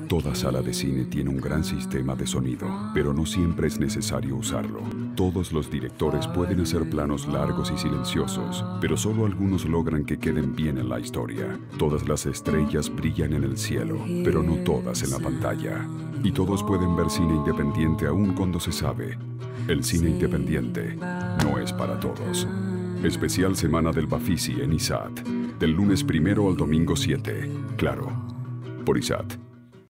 Toda sala de cine tiene un gran sistema de sonido, pero no siempre es necesario usarlo. Todos los directores pueden hacer planos largos y silenciosos, pero solo algunos logran que queden bien en la historia. Todas las estrellas brillan en el cielo, pero no todas en la pantalla. Y todos pueden ver cine independiente aún cuando se sabe: el cine independiente no es para todos. Especial Semana del BAFICI en ISAT, del lunes 1 al domingo 7. Claro, por ISAT.